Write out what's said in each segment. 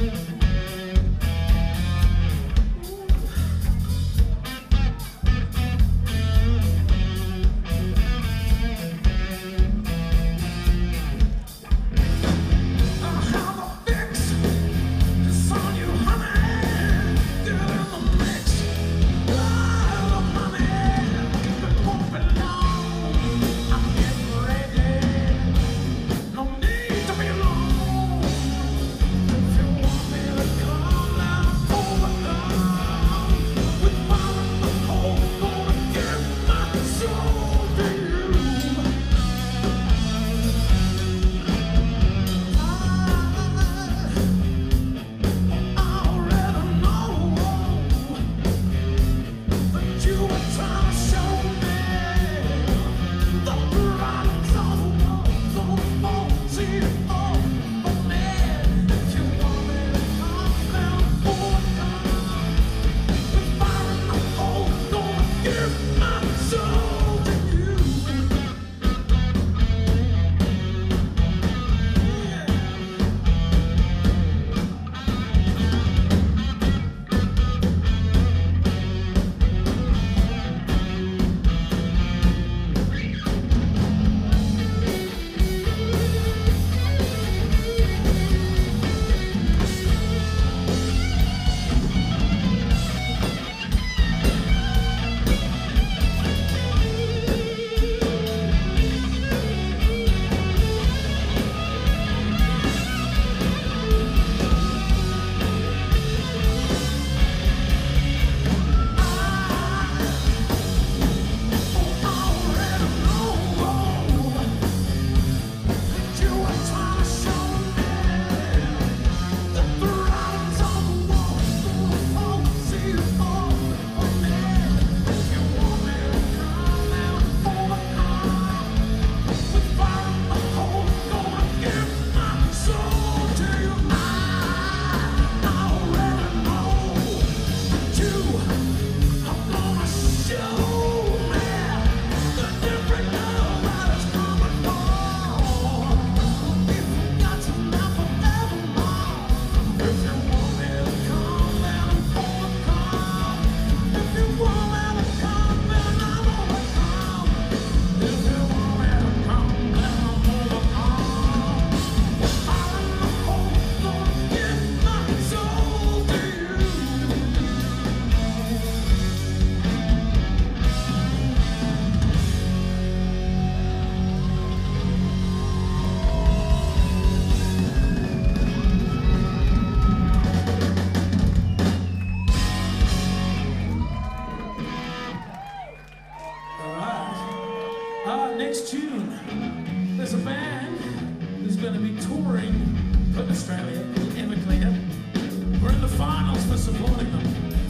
Next tune, there's a band who's going to be touring for Australia, Everclear. We're in the finals for supporting them.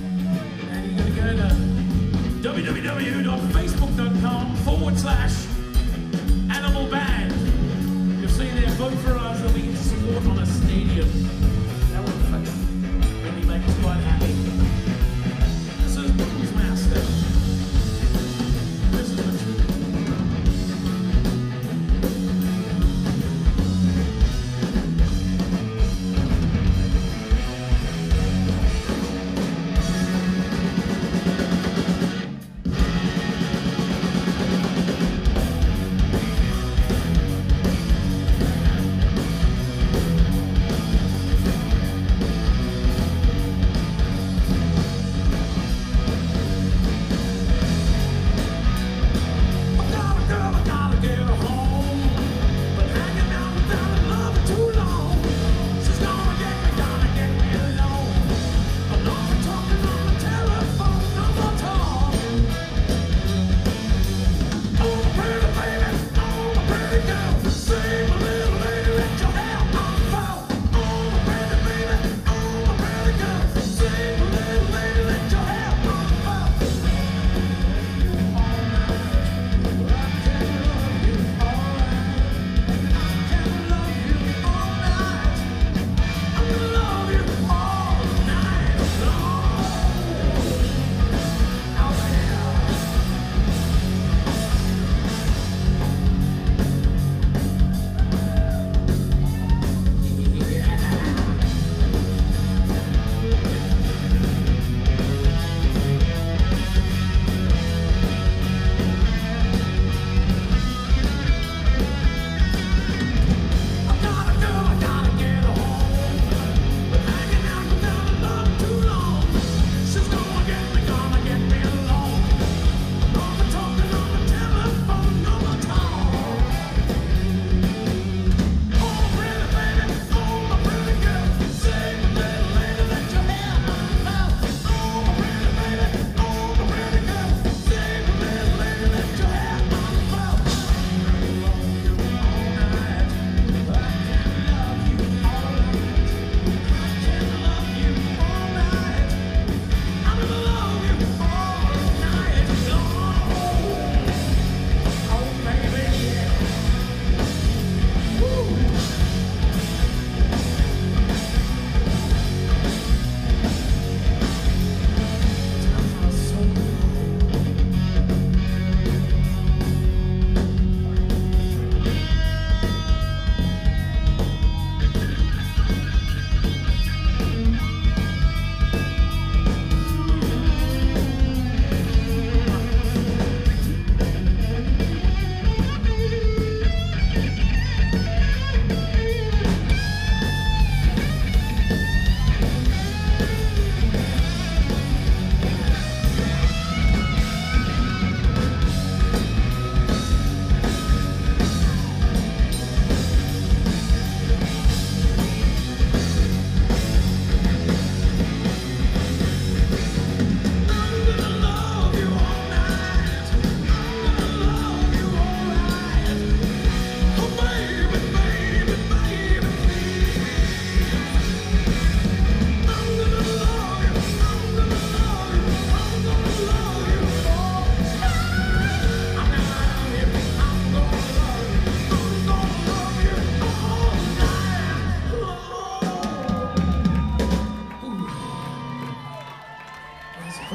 And you're going to go to www.facebook.com/animalband. You'll see there, vote for us and we get to support on a stadium. That would really make us quite happy. This is Blues Master. This is the truth.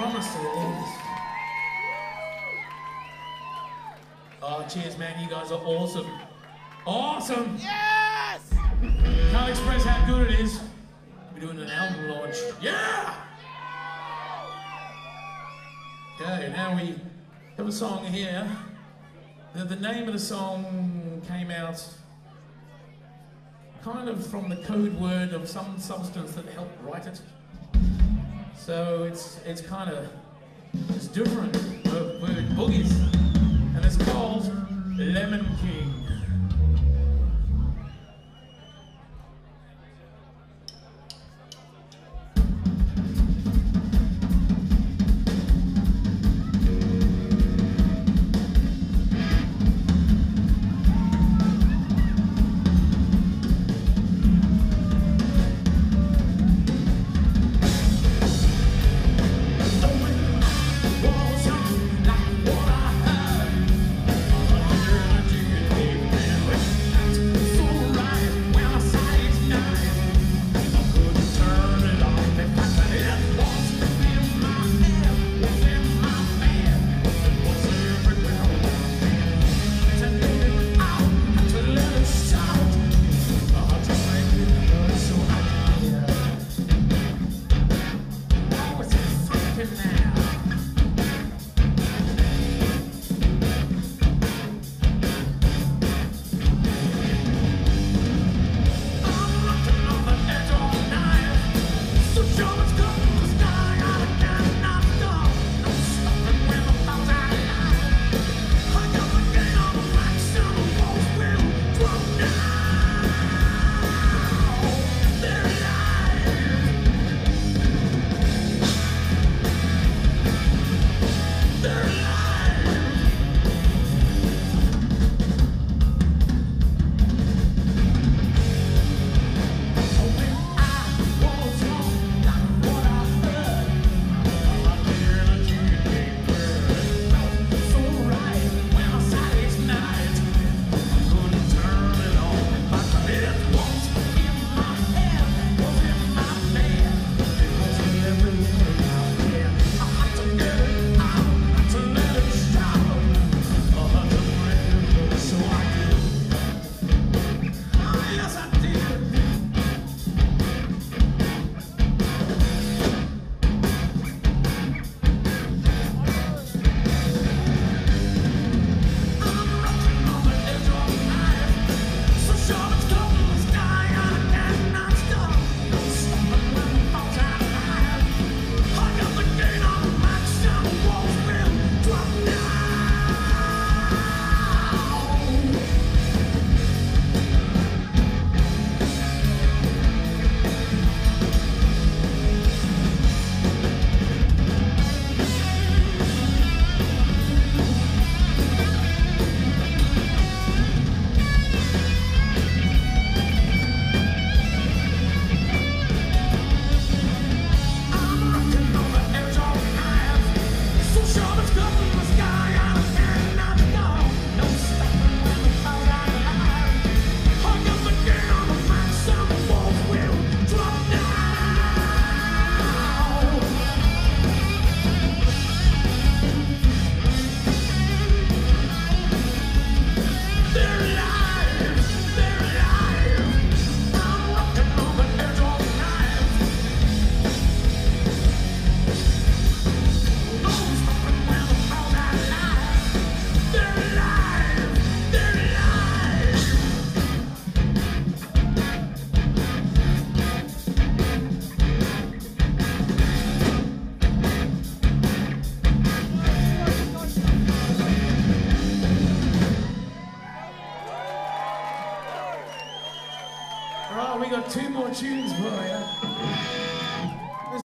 promised it, ladies. Oh, cheers, man. You guys are awesome. Awesome! Yes! Can't express how good it is. We're doing an album launch. Yeah! Okay, now we have a song here. The name of the song came out kind of from the code word of some substance that helped write it. So it's kind of, it's different. We're boogies. And it's called Lemon King. All right, we got two more tunes for you.